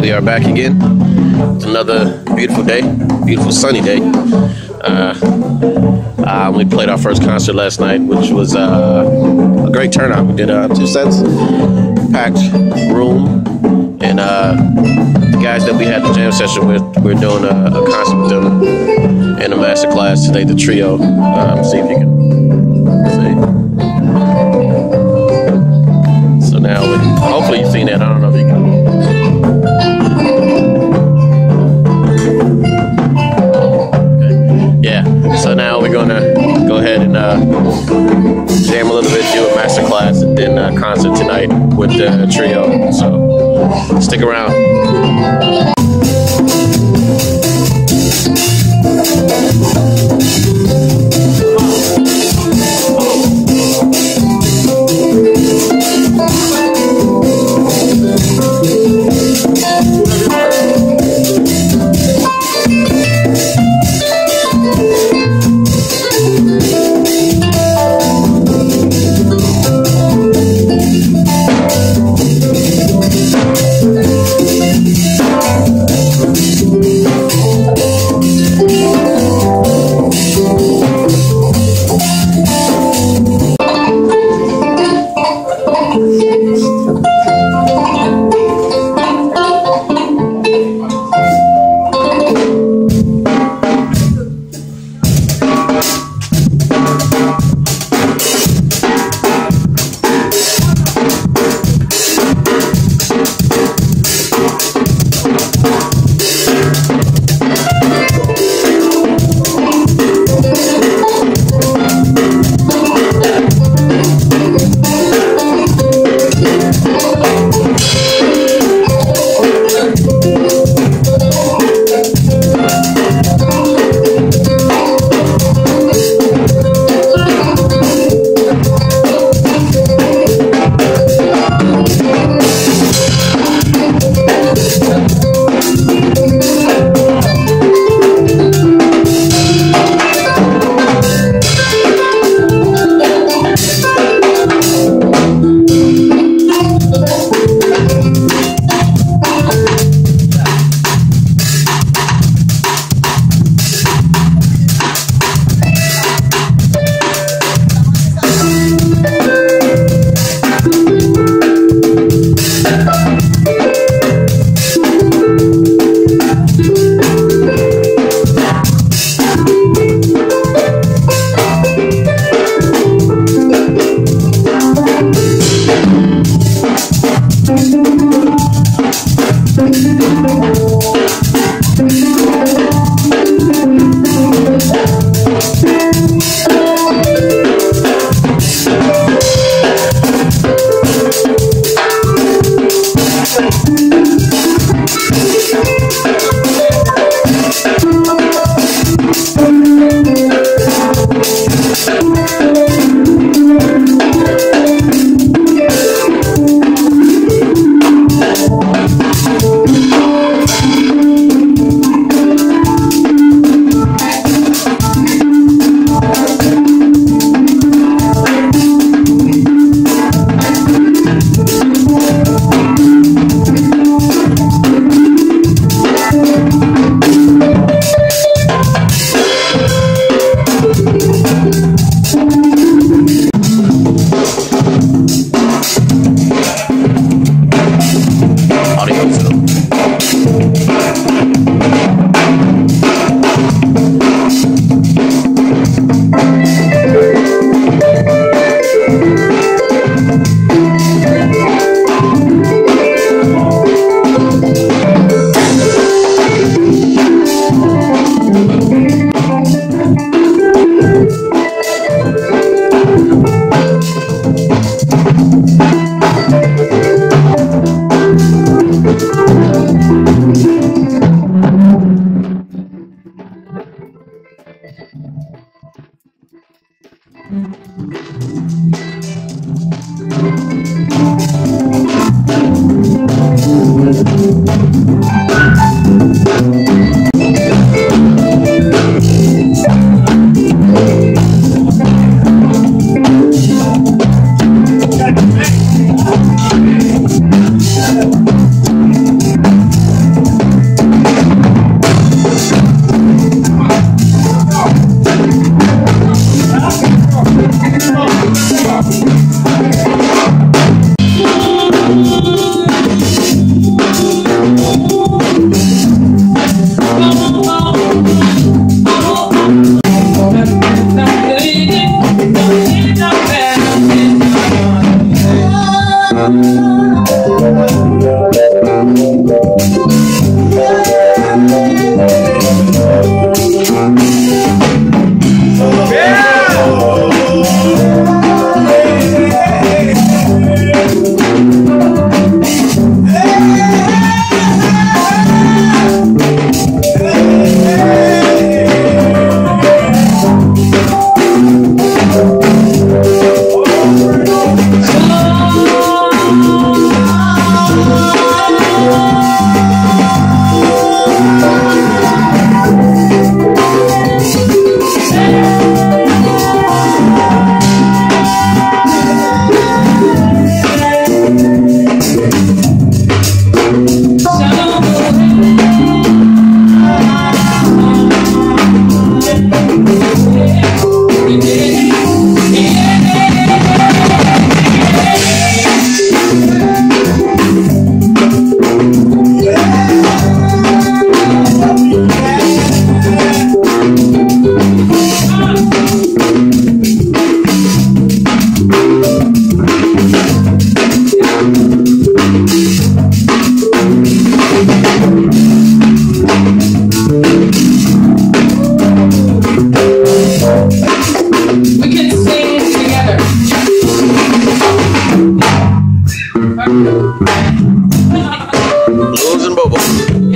We are back again. It's another beautiful day, beautiful sunny day. We played our first concert last night, which was a great turnout. We did 2 sets, packed room, and the guys that we had the jam session with, we're doing a concert with them in a master class today, the trio. See if you can see. So now, hopefully you've seen that. I don't know if you can. So now we're gonna go ahead and jam a little bit, do a master class, and then a concert tonight with the trio. So stick around. Peace.